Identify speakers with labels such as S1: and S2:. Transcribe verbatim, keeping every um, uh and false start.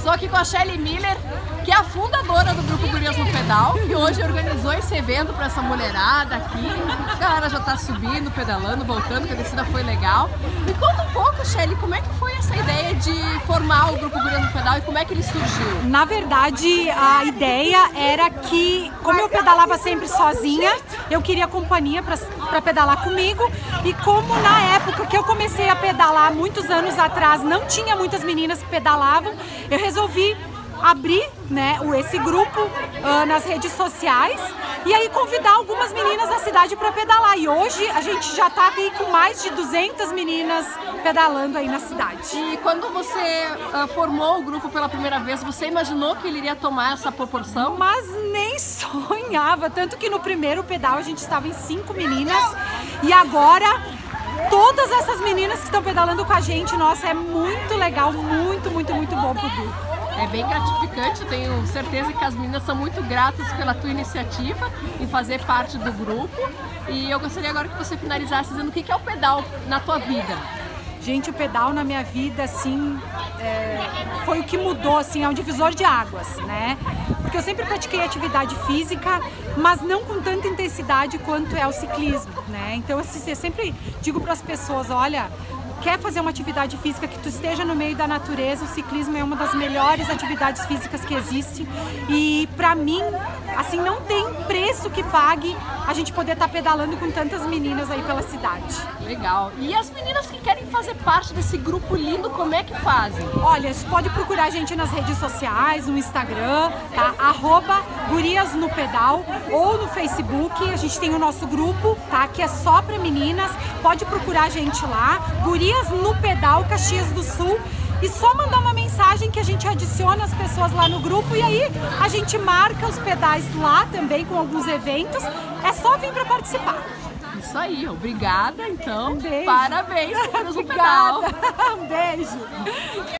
S1: Estou aqui com a Shelly Miller, que é a fundadora do Grupo Gurias no Pedal, que hoje organizou esse evento para essa mulherada aqui. A galera já está subindo, pedalando, voltando, que a descida foi legal. Me conta um pouco, Shelly, como é que foi essa ideia de formar o Grupo Gurias no Pedal e como é que ele surgiu?
S2: Na verdade, a ideia era que, como eu pedalava sempre sozinha, eu queria companhia para pedalar comigo. E como na época que eu comecei a pedalar, muitos anos atrás, não tinha muitas meninas que pedalavam, eu resolvi abrir, né, esse grupo uh, nas redes sociais e aí convidar algumas meninas da cidade para pedalar. E hoje a gente já está aí com mais de duzentas meninas pedalando aí na cidade.
S1: E quando você uh, formou o grupo pela primeira vez, você imaginou que ele iria tomar essa proporção?
S2: Mas nem sonhava, tanto que no primeiro pedal a gente estava em cinco meninas e agora todas essas meninas que estão pedalando com a gente, nossa, é muito legal, muito, muito, muito bom pro grupo.
S1: É bem gratificante, eu tenho certeza que as meninas são muito gratas pela tua iniciativa em fazer parte do grupo. E eu gostaria agora que você finalizasse dizendo o que é o pedal na tua vida.
S2: Gente, o pedal na minha vida, assim, é, foi o que mudou, assim, é um divisor de águas, né? Porque eu sempre pratiquei atividade física, mas não com tanta intensidade quanto é o ciclismo, né? Então, assim, eu sempre digo para as pessoas, olha, quer fazer uma atividade física que tu esteja no meio da natureza, o ciclismo é uma das melhores atividades físicas que existe. E pra mim, assim, não tem preço que pague a gente poder estar pedalando com tantas meninas aí pela cidade.
S1: Legal. E as meninas que querem fazer parte desse grupo lindo, como é que fazem?
S2: Olha, você pode procurar a gente nas redes sociais, no Instagram, tá? Arroba Gurias no Pedal, ou no Facebook. A gente tem o nosso grupo, tá? Que é só pra meninas. Pode procurar a gente lá, Gurias no Pedal, Caxias do Sul, e só mandar uma mensagem que a gente adiciona as pessoas lá no grupo e aí a gente marca os pedais lá também com alguns eventos. É só vir para participar.
S1: Isso aí, obrigada então.
S2: Um beijo.
S1: Parabéns.
S2: Obrigada. Um beijo.